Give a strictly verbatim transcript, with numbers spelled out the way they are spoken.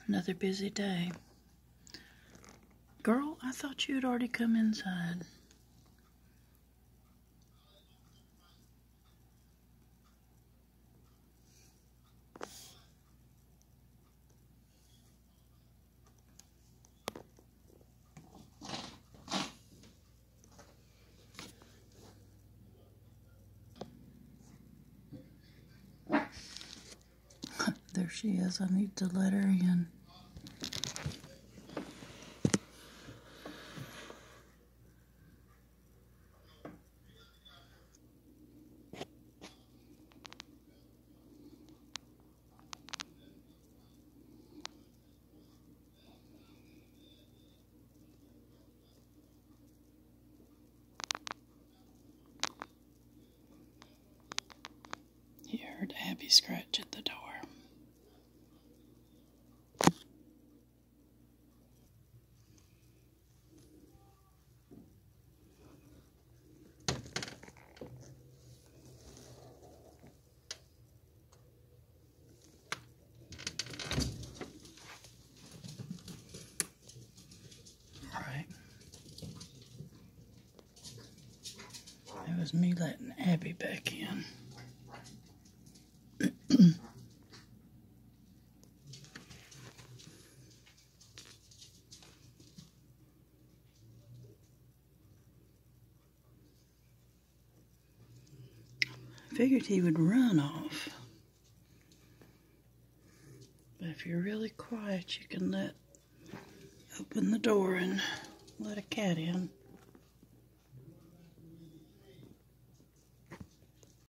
Another busy day. Girl, I thought you had already come inside. There she is. I need to let her in. He heard Abby scratch at the door. Alright. It was me letting Abby back in. Figured he would run off. But if you're really quiet, you can let open the door and let a cat in.